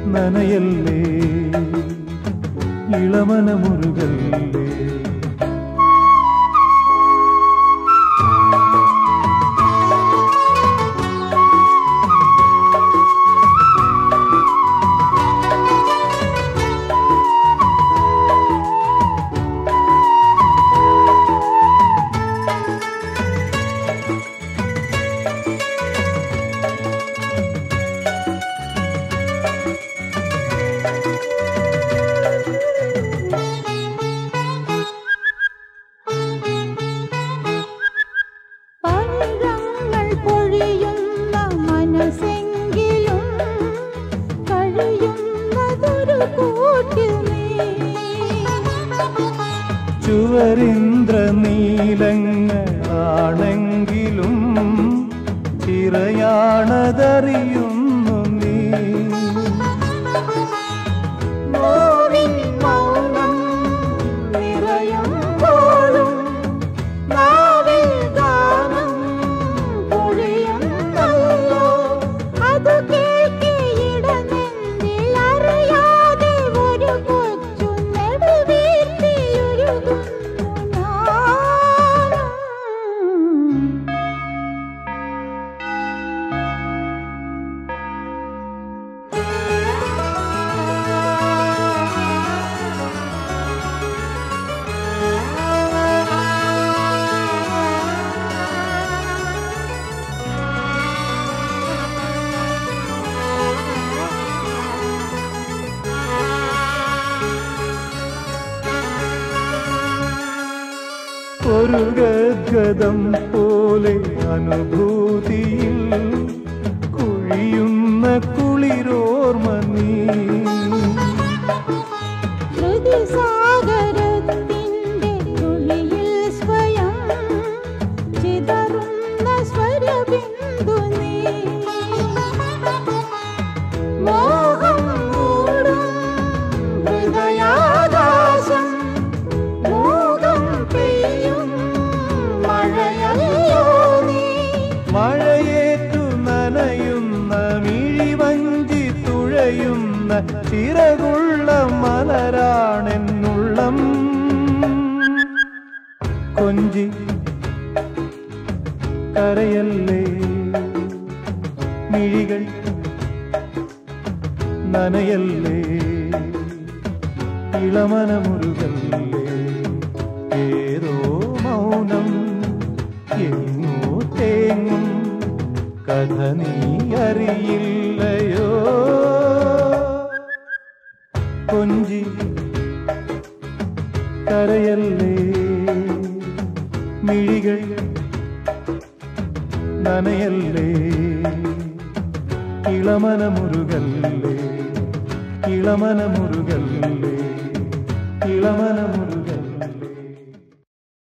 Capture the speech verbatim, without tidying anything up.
നനയല്ലേ ഇളമന മുരുകല്ലേ. ചുവരിന്ദ്ര നീലങ്ങളാണെങ്കിലും ചിറയാണതറിയുന്നു നീ. മൗനം നിറയുമ്പോഴും നാവിൽ ഗാനം പൊഴിയുന്നല്ലോ. അത് കേൾക്കിയിടനെന്നിൽ അറിയാതെ ഒരു കൊച്ചു നെടുവീർത്തിയൊരുകുന്നു. ഒരു ഗദ്ഗതം പോലെ അനുഭൂതിയിൽ കുഴിയുന്ന കുളിരോർമ നീ. ഹൃദയസാഗരത്തിന്റെ തുള്ളിയിൽ സ്വയം ചിതറുന്ന സ്വരബിന്ദു നീ. മോഹം മൂടും ഹൃദയാകാശം മോഹം പെയ്യും മഴയല്ലോ നീ. മഴയേറ്റു നനയുന്ന മിഴിവഞ്ചി തുഴയുന്ന ചിറകുള്ള മലരാണെന്നുള്ളം. കൊഞ്ചി കരയല്ലേ മിഴികൾ നനയല്ലേ ഇളമന മുരുകല്ലേ. ഏതോ മൗനം എങ്ങോ തേങ്ങും കഥ നീ അറിയില്ലയോ. കൊഞ്ചി കരയല്ലേ മിഴികൾ നനയല്ലേ ഇളമന മുരുകല്ലേ ഇളമന മുരുകല്ലേ ഇളമന മുരുകല്ലേ.